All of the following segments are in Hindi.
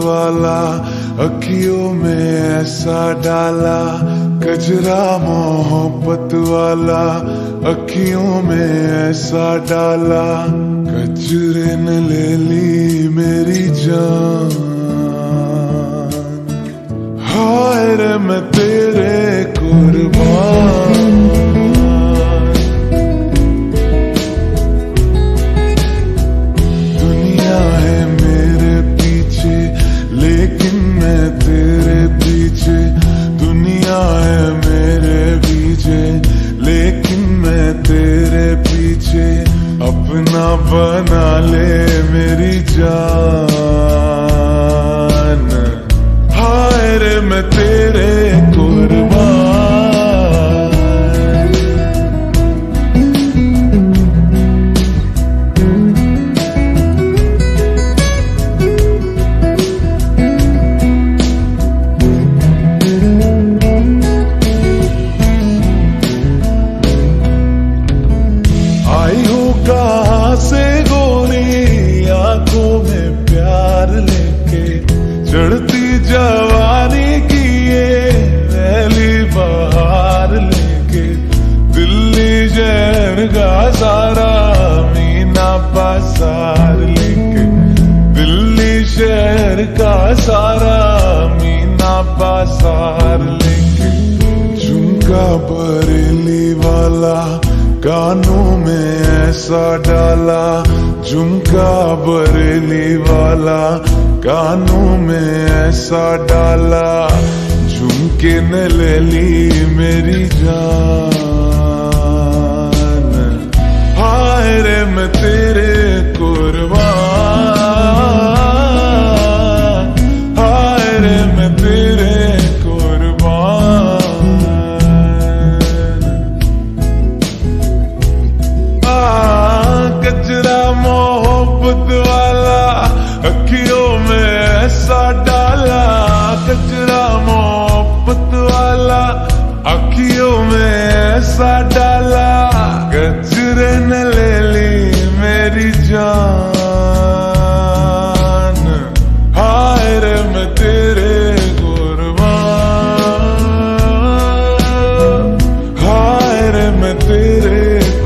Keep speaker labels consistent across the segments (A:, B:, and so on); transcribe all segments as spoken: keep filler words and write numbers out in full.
A: वाला अखियों में ऐसा डाला, कजरा मोहब्बत वाला अखियों में ऐसा डाला, कजरे ने ले ली मेरी जान। हाय रे मैं तेरे कुर्बान, दुनिया है मेरे पीछे लेकिन मैं तेरे पीछे, दुनिया है मेरे पीछे लेकिन मैं तेरे पीछे, अपना बना ले मेरी जान। हाय रे मैं तेरे कुर्बान, आई हो कहाँ से गोरी आंखों में प्यार लेके, चढ़ती जवानी की ये पहली बहार लेके, दिल्ली शहर का सारा मीना बाजार लेके, दिल्ली शहर का सारा मीना बाजार लेके, झुमका बरेली वाला कानों में ऐसा डाला, झुमका बरेली वाला कानों में ऐसा डाला, झुमके ने ले ली मेरी जान। हाय रे मैं तेरे कुर्बान, हाय रे मैं तेरे कजरा मोहब्बत वाला अखियों में ऐसा डाला, कजरा मोहब्बत वाला अखियों में ऐसा डाला, गजरे ने ले ली मेरी जान। हाय रे मैं तेरे कुर्बान, हाय रे मैं तेरे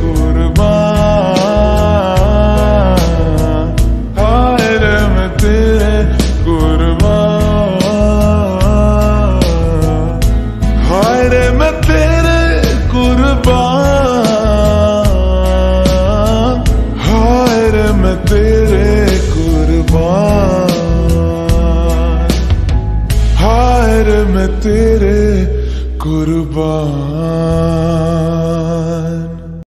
A: तेरे कुर्बान, हाय रे मैं तेरे कुर्बान।